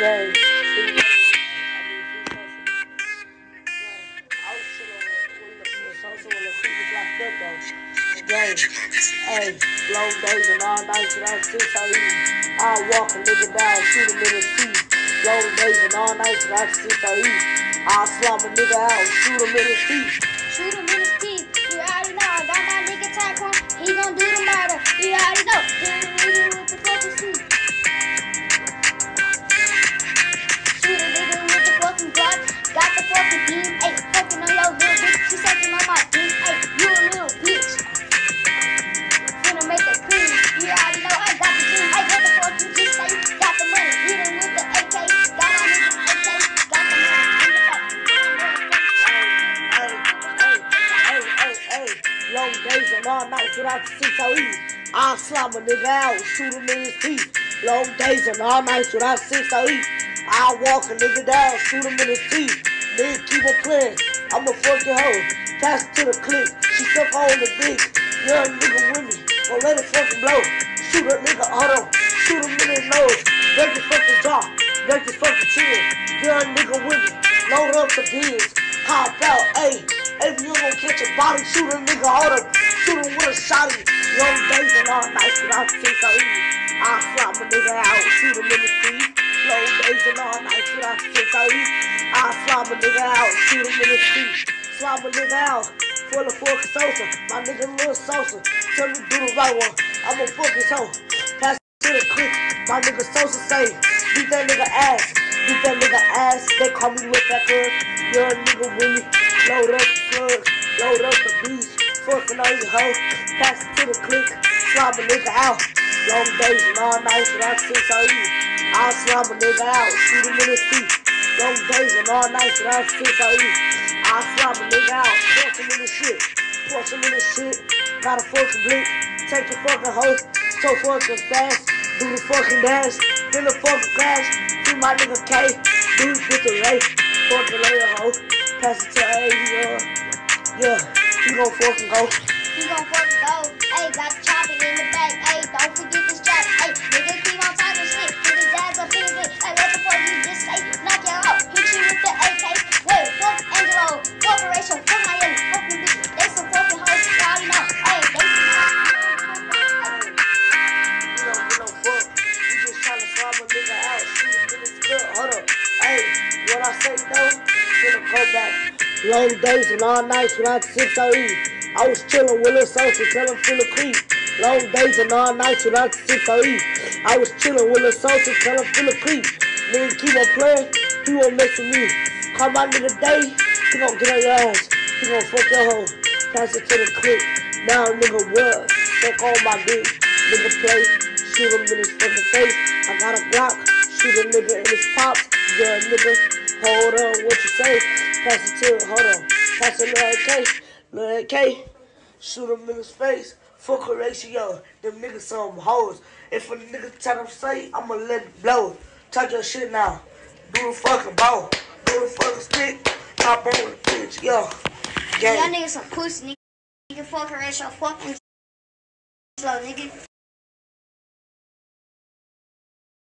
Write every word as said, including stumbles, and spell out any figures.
Gang. Free game. I was chilling with, with, with Sosa when the creep was locked up though. Gang. Hey, long days and all nights and all six so easy. I'll walk a nigga down, shoot him in his teeth. Long days and all nights and all six so easy. I'll slap a nigga out, shoot him in his teeth. Shoot him in his teeth. You already know. I got my nigga tack on. He gon' do the murder. You already know. Hit a nigga with the fucking shoot. Shoot a nigga with the fucking Glock. Got the fucking beam. Ayy, fucking on your little bitch. She sucking on my dick. Ayy, you a little bitch. Finna make that clean. You already know I got the dream. Ayy, what the fuck you just say? Got the money. Hit him with the A K. Got my nigga A K. Got the money. In the back. Long days and all nights without the six so easy. I'll slap a nigga out, shoot him in his teeth. Long days and all nights without six so easy. I'll walk a nigga down, shoot him in his teeth. Nigga keep on playing, I'm a fucking hoe. Pass it to the click, she suck on the dick. Young nigga with me, gon' let it fucking blow. Shoot a nigga, hold on, shoot him in his nose. Break his fucking jaw, break his fucking chin. Young nigga with me, load up the pins. Hop out, ayy. If you gon' catch a body, shoot a nigga, hold up, shoot him with a shotty. Long days and all nights without six so easy. I'll slap a nigga out, shoot him in the teeth. Long days and all nights without six so easy. I'll slap a nigga out, shoot him in the teeth. Slap a nigga out, full of fucking Sosa. My nigga Lil Sosa, tell me do the right one. I'm a fucking hoe. Pass it to the click, my nigga Sosa say, beat that nigga ass, beat that nigga ass. They call me with that good, young nigga with me. Load up the plugs, load up the beats, fucking on your hoe, pass it to the click, slap a nigga out. Long days and all nights without six so easy. I'll slap a nigga out, shoot him in his teeth. Long days and all nights without six so easy. I'll slap a nigga out, punch him in his shit, punch him in his shit. Got a fucking blick, take your fucking hoe, so fucking fast, do the fucking dance, in the fucking crash, see my nigga K, do get the race, fucking later hoe. Pass it to A, yeah, yeah, he gon' fucking go. He gon' fucking go. Ayy, got the chopper in the back. Ayy, don't forget this trap. Ayy, nigga keep on talking shit. Put his ass up in his dick. Ayy, what the fuck you just say? Knock you out. Hit you with the A K. Wait, fuck Angelo. Fuck Horatio. Fuck Miami. Fuck them bitches. They some fucking hoes. You already know. Ayy, they some You don't get no fuck. You just tryna slap a nigga out. Shoot him in his gut. Hold up. Ayy, what I say though? Finna go back. Long days and all nights without six so easy. I was chillin' with Lil Sosa, tell him feel the creep. Long days and all nights without six so easy. I was chillin' with Lil Sosa, tell him feel the creep. Nigga keep on playin', he won't mess with me. Call my nigga Day, he gon' get on your ass. He gon' fuck your hoe, pass it to the clip. Now nigga what? Fuck on my dick. Nigga play, shoot him in his fucking face. I got a Glock, shoot a nigga in his pops. Yeah, nigga, hold on, what you say? Pass it to, hold on, pass it to Lil A K, Lil A K, shoot him in his face, fuck Horatio, them niggas some hoes. If a nigga try to say, I'ma let it blow. Talk your shit now, do the fucking ball, do the fucking stick, hop on the bitch, yo. Y'all niggas some pussy, nigga. Nigga, fuck Horatio, fuck him, slow, nigga.